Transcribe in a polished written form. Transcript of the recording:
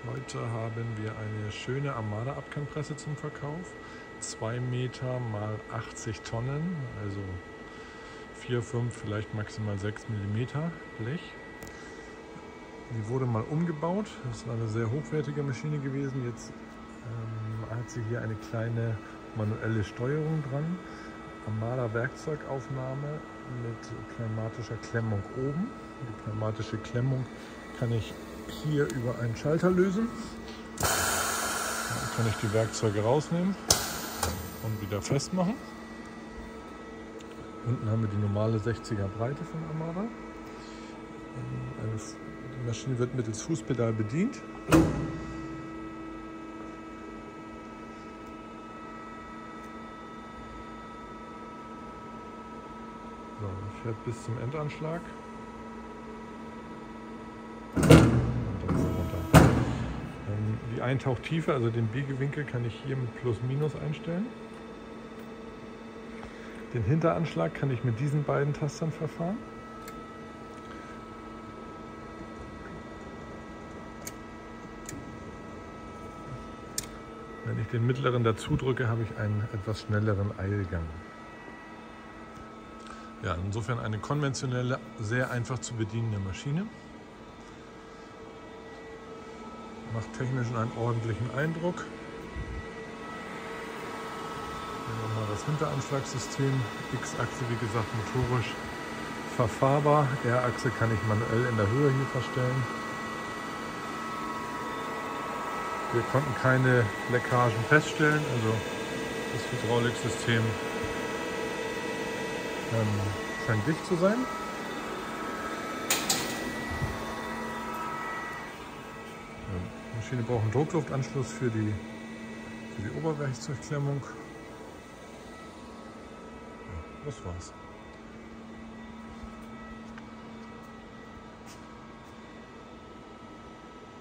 Heute haben wir eine schöne Armada-Abkannpresse zum Verkauf. 2 Meter mal 80 Tonnen, also 4, 5, vielleicht maximal 6 Millimeter Blech. Die wurde mal umgebaut. Das war eine sehr hochwertige Maschine gewesen. Jetzt hat sie hier eine kleine manuelle Steuerung dran. Armada Werkzeugaufnahme mit pneumatischer Klemmung oben. Die pneumatische Klemmung kann ich hier über einen Schalter lösen. Dann kann ich die Werkzeuge rausnehmen und wieder festmachen. Unten haben wir die normale 60er Breite von Armada. Die Maschine wird mittels Fußpedal bedient. So, fährt bis zum Endanschlag. Die Eintauchtiefe, also den Biegewinkel, kann ich hier mit Plus Minus einstellen. Den Hinteranschlag kann ich mit diesen beiden Tastern verfahren. Wenn ich den mittleren dazu drücke, habe ich einen etwas schnelleren Eilgang. Ja, insofern eine konventionelle, sehr einfach zu bedienende Maschine. Macht technisch einen ordentlichen Eindruck. Hier nochmal das Hinteranschlagssystem. X-Achse, wie gesagt, motorisch verfahrbar. R-Achse kann ich manuell in der Höhe hier verstellen. Wir konnten keine Leckagen feststellen, also das Hydrauliksystem scheint dicht zu sein. Die Maschine braucht einen Druckluftanschluss für die Oberwerkzeugklemmung. Ja, das war's.